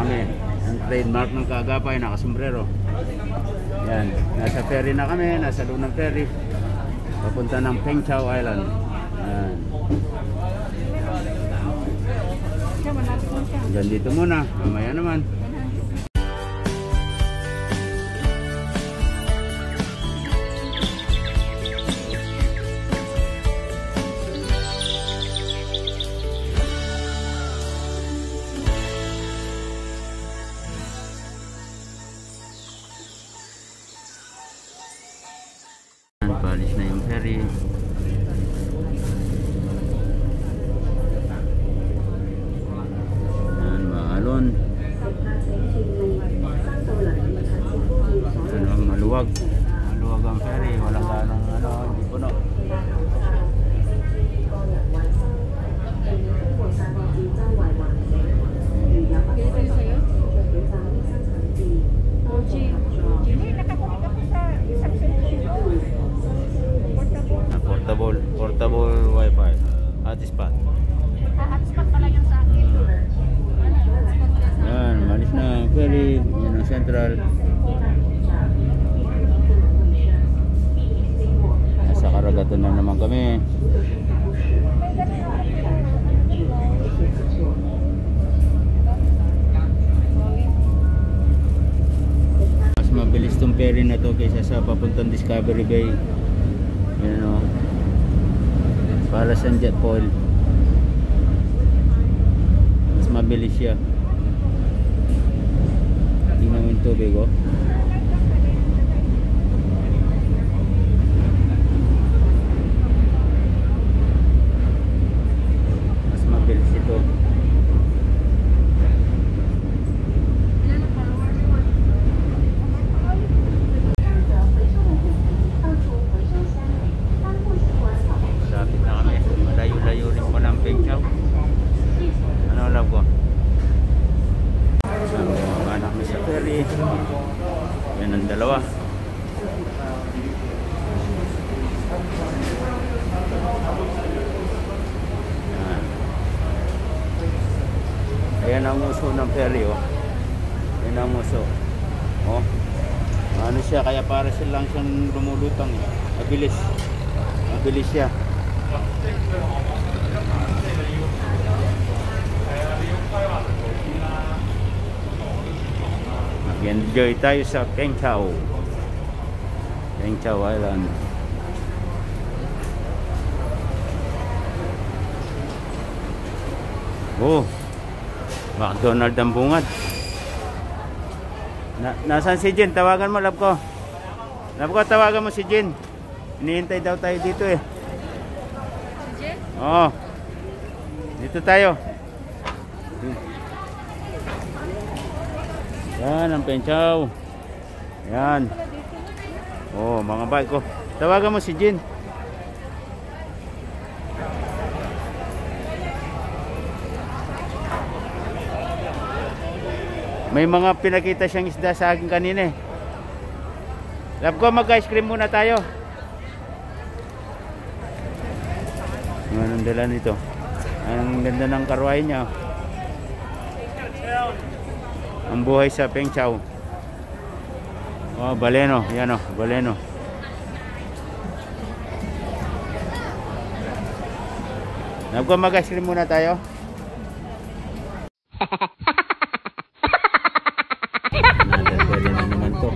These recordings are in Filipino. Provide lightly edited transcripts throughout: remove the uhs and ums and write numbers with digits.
kami. Ang trademark ng Kaagapay, nakasombrero. Yan, nasa ferry na kami, nasa Lunang Ferry. Papunta ng Pengchao Island. Yan. Hanggang dito muna, mamaya naman. Paalis na yung ferry. Yan, maalon. Ano, maluwag. Maluwag ang ferry. Walang ganong ano, hindi puno. Portable wifi. Hotspot. Hotspot pala yung sa akin. Yan, malis na ang ferry. Yan ang central. Nasa karagatan na naman kami. Mas mabilis tong ferry na to kaysa sa papuntang Discovery Bay. Yan o. Para sa jet foil. Mas mabilis siya. Tingnan mo yung tubig o. Mas mabilis ito. Yan ang dalawa. Yan. Ayan ang uso ng ferry oh. Yan ang uso. Oh. Ano siya, kaya para silang siyang lumulutang eh. Mabilis. Mabilis siya. Enjoy tayo sa Pengchao Island. Oh, McDonald ang bungad. Nasaan si Jin? Tawagan mo, love ko. Love ko, tawagan mo si Jin. Hinihintay daw tayo dito eh. Si Jin? Oo. Dito tayo. Yan ang Pengchao. Yan. Oh, mga bike ko. Tawagan mo si Jin. May mga pinakita siyang isda sa akin kanina eh. Love ko, mag-ice cream muna tayo. Anong dala nito? Ang ganda ng karwahe niya. Ang buhay sa Pengchao. Oh, baleno. Yan oh, baleno. Love ko, mag-ice cream muna tayo. Pwede na naman to.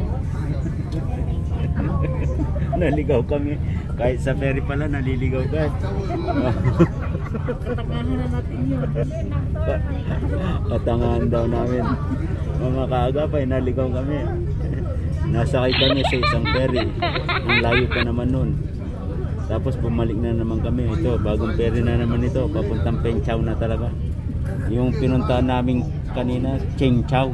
Naligaw kami. Kahit sa ferry pala, naliligaw ka. Katangahan na natin yun. Katangahan daw namin. Mga Kaagapay, naligaw kami. Nasakay kami sa isang ferry. Ang layo pa naman nun. Tapos bumalik na naman kami. Ito, bagong ferry na naman ito. Papuntang Pengchao na talaga. Yung pinuntahan namin kanina, Pengchao.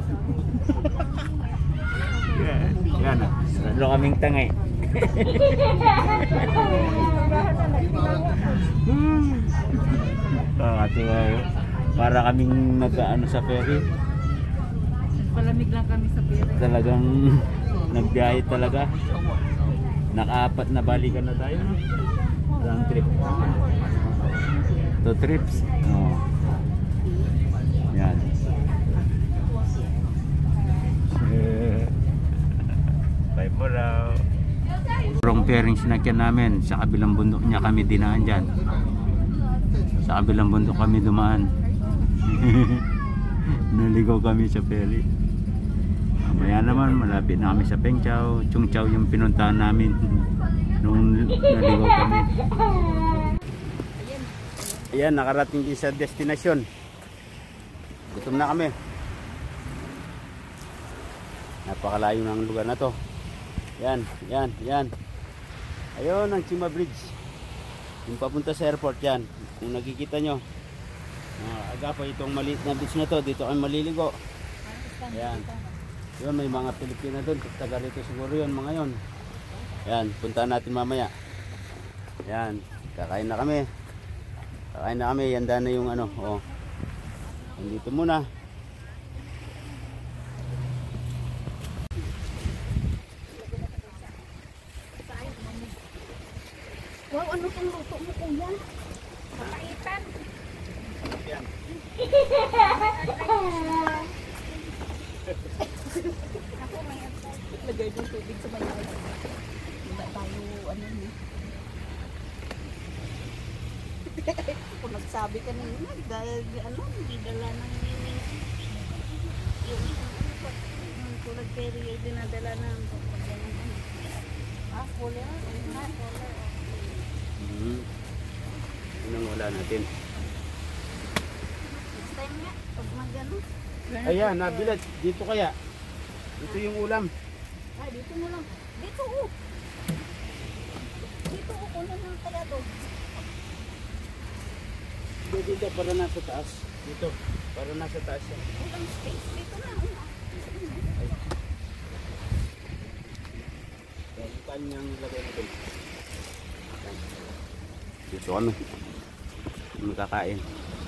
Yan ah. Lalo kaming tangay. Para kaming nag-ano sa ferry. Palamig lang kami sa ferry. Talagang nagbiyahe talaga. Naka-apat na balikan na tayo. Round trip. 2 trips. Oh. Yan. fairing sinakyan namin. Sa kabilang bundok niya kami dinaan dyan. Sa kabilang bundok kami dumaan. Naligaw kami sa ferry. Mamaya naman malapit na kami sa Pengchao. Chungchao yung pinuntahan namin nung naligaw kami. Ayan, nakarating din sa destinasyon. Gutom na kami. Napakalayo ng lugar na to. Yan, yan, yan. Ayun ang Chima Bridge. Yung papunta sa airport yan. Kung nakikita nyo. Aga pa itong maliit na beach na to. Dito kami maliligo. Ayan. Yun, may mga Pilipina doon. Taga rito siguro yun, mga yun. Ayan, puntahan natin mamaya. Ayan, kakain na kami. Kakain na kami. Yanda na yung ano. Oh. Nandito muna. Wow, ano pang luto mo, kuya? Makaitan. Yan. Ako may lagay ng tubig sa bayan. Hindi tayo, ano niya. Kung nagsabi ka na yun, dahil ano, hindi dala ng yung tulad Perry ay dinadala ng cooler. Cooler. Yun ang wala natin. Next time nga, pag magano. Ayan, nabilat. Dito kaya. Ito yung ulam. Ay, dito mo lang. Dito, oh. Dito, oh. Kunin mo pala to. Dito para nasa taas. Dito. Para nasa taas yan. Ang space dito na. Saan niyang ilagay natin? Dito kami. Magkakain.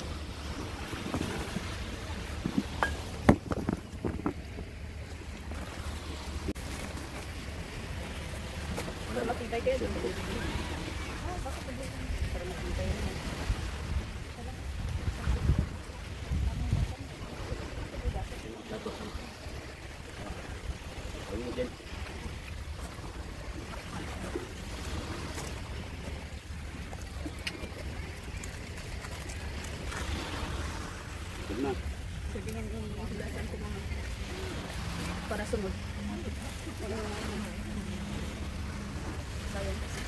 Para makita kayo. Para makita yun. Ayun din. Na. Sabi nga yung hulasan ko mga para sunod. Sayang kasi.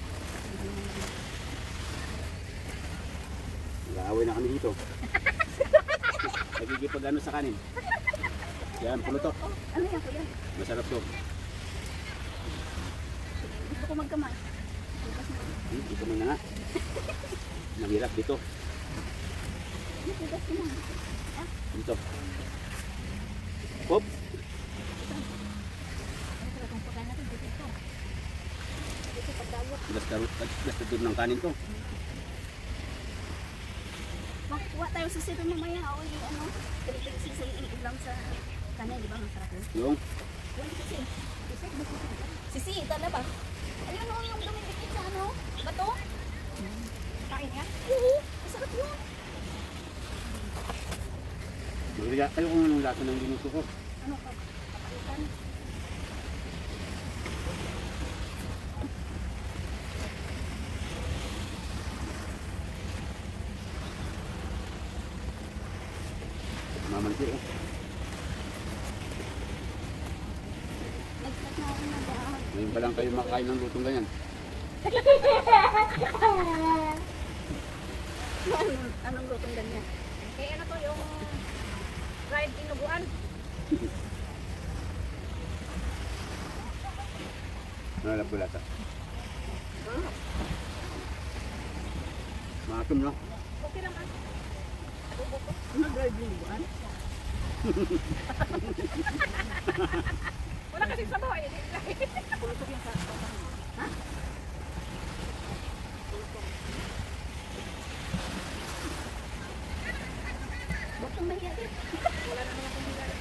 Nag-aaway na kami dito. Nagigipag ano sa kanin. Yan, puno to. Ano yan kuya? Masarap to. Gusto ko magkamay. Dito mo na nga. Mahirap dito. Nagkigas ko na. Dito. Hop. Ay, talagang pagkain natin dito. Dito pagdawat. Basta doon ng kanin to. Makuha tayo sa sito mamaya. O yung ano, pilig sisi ulam sa kanin, di ba? Ang sarap yun. Yung Yung sisi. Sisi, tala ba? Ayun o, yung dumidikit sa ano, bato. Kain yan? Oo, masarap yun. Ayaw ko nga ng lasa ng ginusto ko. Ano ka? Kapalitan. Mamanti eh. Nag-start na ako na ba? Ngayon pa lang kayo makakain ng lutong ganyan. Anong lutong ganyan? Eh, ano to yung fried inuguan? Ano lang po lasa? Maakim no? Okay lang ah. Ano fried inuguan? Wala kasi sabaw eh. Pulutok yung sa... Ha? Bukong mahirap. Wala naman akong hilalap.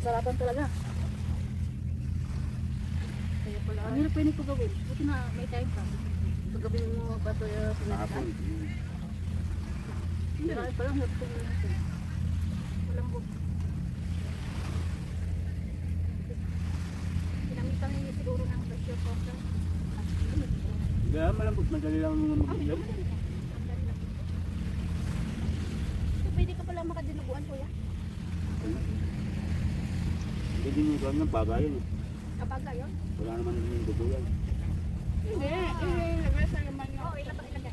Sarapan talaga. Kaya pala. Ang hirap pwede ko gawin. Buti na may time pa. Paggabi mo ba ito yung sinasaan? Hindi. Parang hirap ko yun. Walang book. Pinamitan niyo siguro ng pressure cooker. Hindi, malambot. Madali lang mag-ilog. So, pwede ka pala makadinuguan, kuya? Hindi din yung gawin ng pagayon. Kapag yun? Wala naman yung duguyan. Hindi. Ilagay sa laman yun. Oo, ilagay.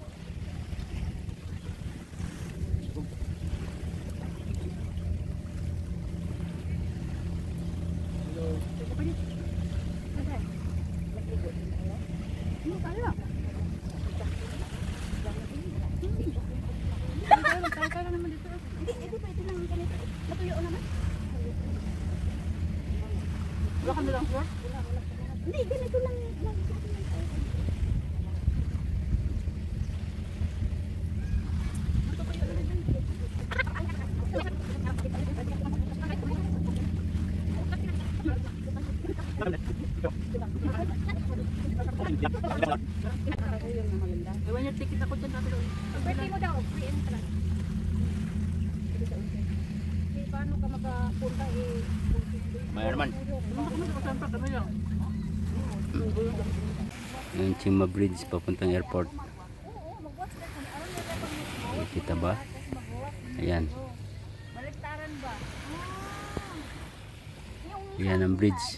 Wala ka nilang sir? Hindi, ganito lang. Ewan yung ticket ako dyan natin. Birthday mo daw, free entrance. Paano ka makapunta eh? Maya naman. Yung Chima Bridge papuntang airport. Kita ba? Ayan. Ayan ang bridge.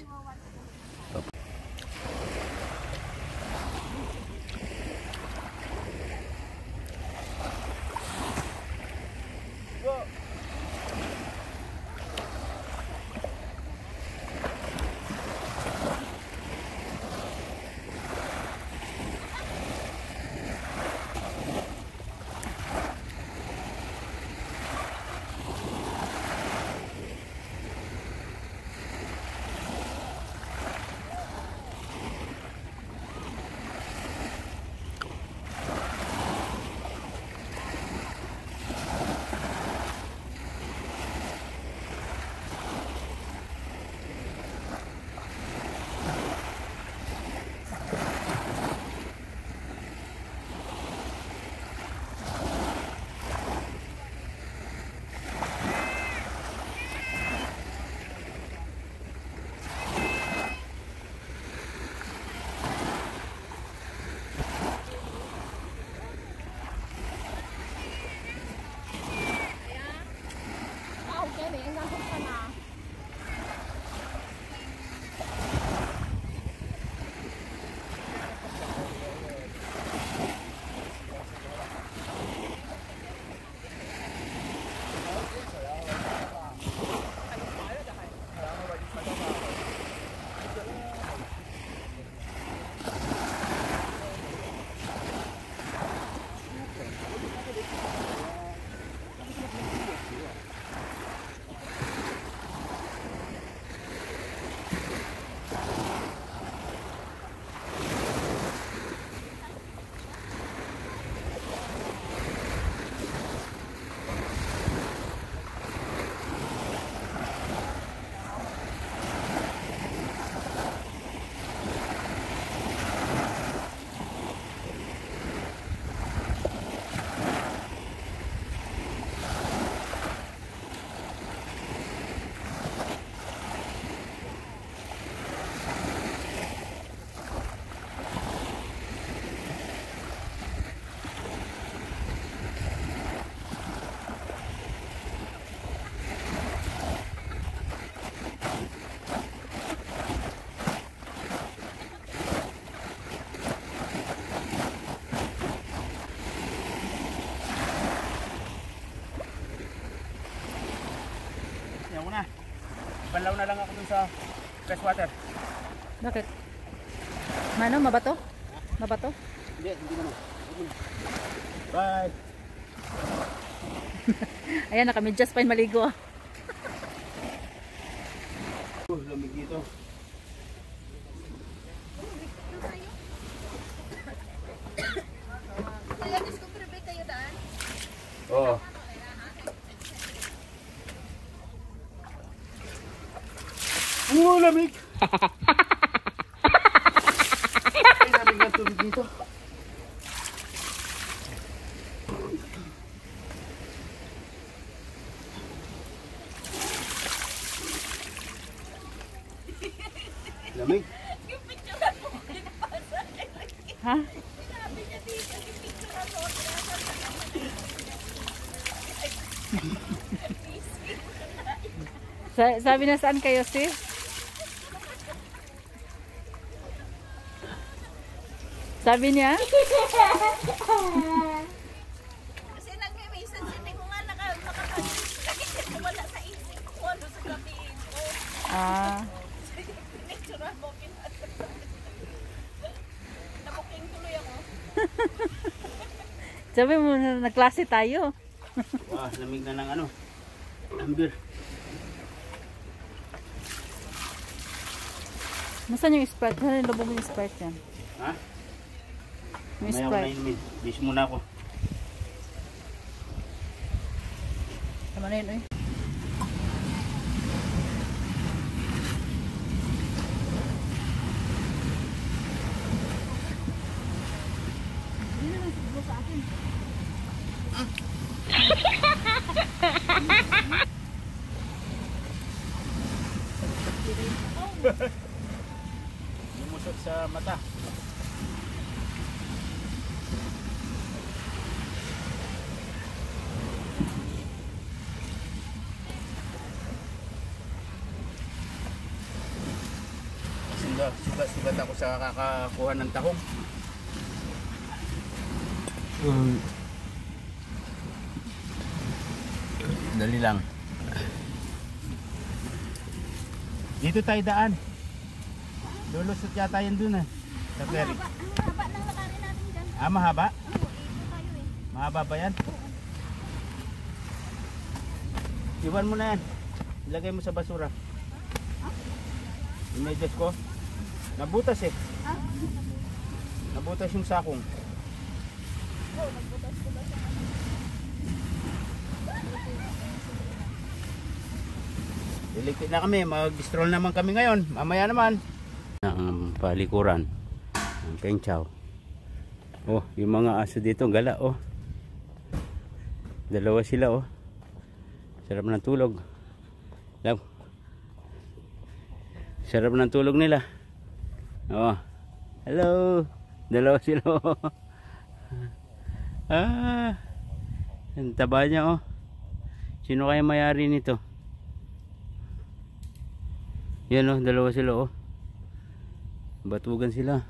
Banlaw na lang ako dun sa freshwater. Bakit? Mano, mabato? Mabato? Hindi naman. Bye! Ayan, nakamedyas pa yung maligo. Lamig dito. Kaya discover ba kayo daan? Oo. Ang lamig! Ay, lamig ng tubig dito. Lamig. Ha? Sabi na saan kayo, sis? Sabi niya? Kasi nagme-message, hindi ko nga nakakagit ko wala sa isip ko ano sa sabihin ko. Ah. Pinicture mo, nabuking tuloy ako. Sabi mo na nagklase tayo. Wah, lamig na ng ano. Amber. Nasaan yung Sprite? Saan yung lubog yung Sprite yan? Ha? Yung May ako na Sprite. inumin. Bis muna ako. Tama na yun, eh. Lumusot sa mata. Sugat ako sa kakakuha ng tahong. Dali lang. Dito tayo daan. Lulusot yata yan dun eh. Sa ferry. Ang haba ng lakarin natin dyan. Ah, mahaba? Oo, ito tayo eh. Mahaba ba yan? Iwan mo na yan. Ilagay mo sa basura. Yung medyas ko. Nabutas eh. Nabutas yung sakong. Oo, nagbutas-butas ang ano. Lilikit na kami. Mag-stroll naman kami ngayon. Mamaya naman. Ang palikuran. Ang pengchow. Oh, yung mga aso dito gala oh. Dalawa sila oh. Sarap ng tulog. Love. Sarap ng tulog nila. Oh. Hello. Dalawa sila oh. Ah. Ang taba niya oh. Sino kaya may-ari nito? Yan oh, dalawa sila oh. Batugan sila.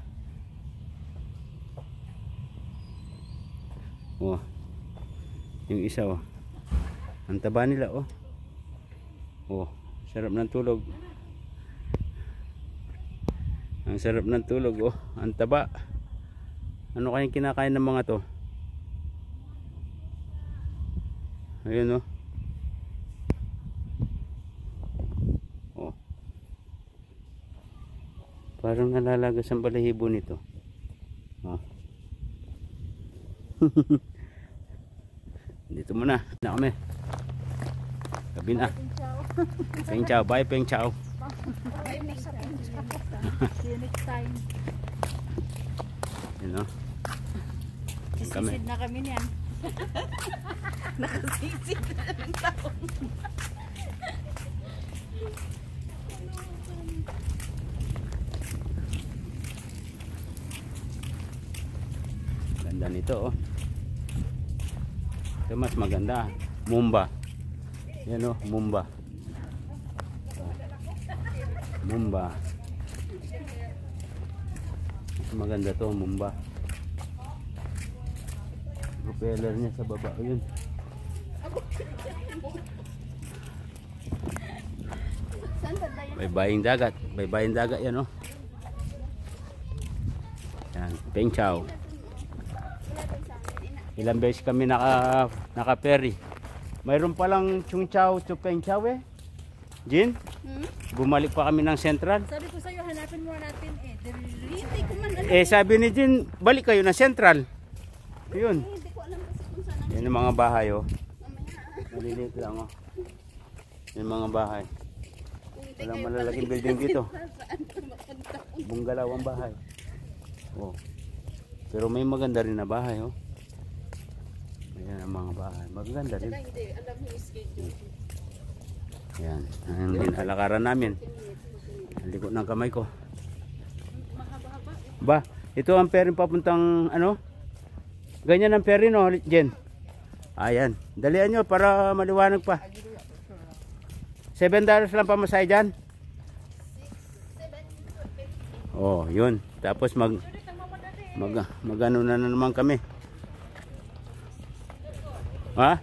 Oh. Yung isa oh. Ang taba nila oh. Oh, sarap ng tulog. Ang sarap ng tulog oh. Ang taba. Ano kayang kinakain ng mga to? Ayun oh. Oh. Parang nalalagas ang balahibo nito. Oh. Dito muna. Na kami. Gabi na. Peng chow. Bye Peng chow. See you next time. Yun o. Sisisid na kami niyan. Nakasisid na ng taong. Ganda nito oh. Ito mas maganda. Mumba. Yan oh, Mumba. Mumba. Mas maganda to, Mumba. Propeller niya sa baba. Ayun. Baybaying dagat. Baybaying dagat yan oh. Yan, Peng chow. Ilang beses kami naka-ferry. Mayroon palang Chung Chow, Chupeng Chow eh. Jin? Bumalik pa kami ng Central. Sabi ko sa'yo, hanapin mo natin eh. Hindi ko man alam. Eh sabi ni Jin, balik kayo ng Central. Yun. Hindi ko alam kasi kung saan ang Yan ang mga bahay oh. mamaya. Maliliit lang oh. Yan mga bahay. Uy, Walang malalaking building dito. Bunggalaw ang bahay. Oh. Pero may maganda rin na bahay, oh. Ayan ang mga bahay. Maganda rin. Ayan. Ayan din alakaran namin. Likot ng kamay ko. Ba, ito ang ferry papuntang ano? Ganyan ang ferry, no, Jen? Ayan. Dalian nyo para maliwanag pa. $7 lang pamasahe dyan. Oh, yun. Tapos magano na naman kami. Ha?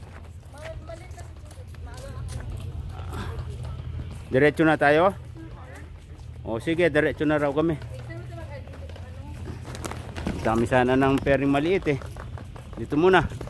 Diretso na tayo? O sige, diretso na raw kami. Dami sana ng pering maliit eh. Dito muna.